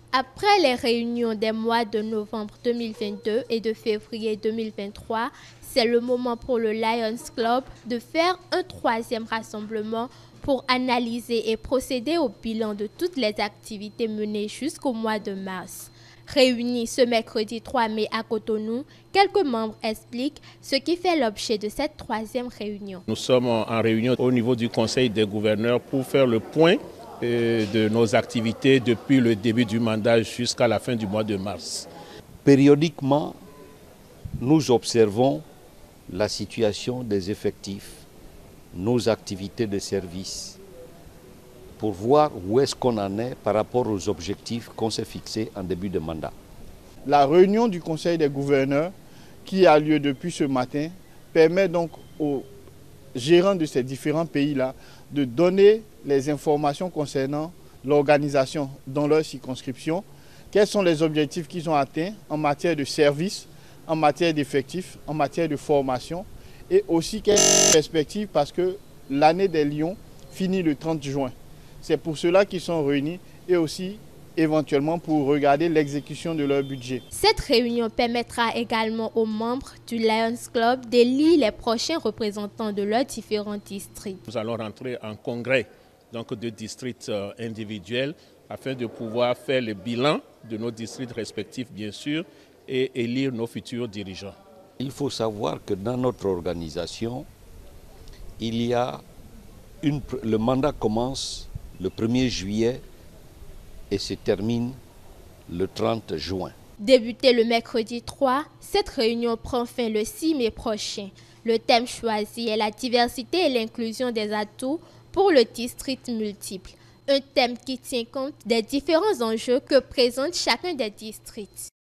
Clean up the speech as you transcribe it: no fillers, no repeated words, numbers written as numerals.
Après les réunions des mois de novembre 2022 et de février 2023, c'est le moment pour le Lions Club de faire un troisième rassemblement pour analyser et procéder au bilan de toutes les activités menées jusqu'au mois de mars. Réunis ce mercredi 3 mai à Cotonou, quelques membres expliquent ce qui fait l'objet de cette troisième réunion. Nous sommes en réunion au niveau du Conseil des gouverneurs pour faire le point de nos activités depuis le début du mandat jusqu'à la fin du mois de mars. Périodiquement, nous observons la situation des effectifs, nos activités de service, pour voir où est-ce qu'on en est par rapport aux objectifs qu'on s'est fixés en début de mandat. La réunion du Conseil des gouverneurs qui a lieu depuis ce matin permet donc aux gérants de ces différents pays-là de donner les informations concernant l'organisation dans leur circonscription, quels sont les objectifs qu'ils ont atteints en matière de services, en matière d'effectifs, en matière de formation et aussi quelles perspectives parce que l'année des Lions finit le 30 juin. C'est pour cela qu'ils sont réunis et aussi éventuellement pour regarder l'exécution de leur budget. Cette réunion permettra également aux membres du Lions Club d'élire les prochains représentants de leurs différents districts. Nous allons rentrer en congrès donc, de districts individuels afin de pouvoir faire le bilan de nos districts respectifs bien sûr et élire nos futurs dirigeants. Il faut savoir que dans notre organisation, le mandat commence le 1er juillet et se termine le 30 juin. Débutée le mercredi 3, cette réunion prend fin le 6 mai prochain. Le thème choisi est la diversité et l'inclusion des atouts pour le district multiple. Un thème qui tient compte des différents enjeux que présente chacun des districts.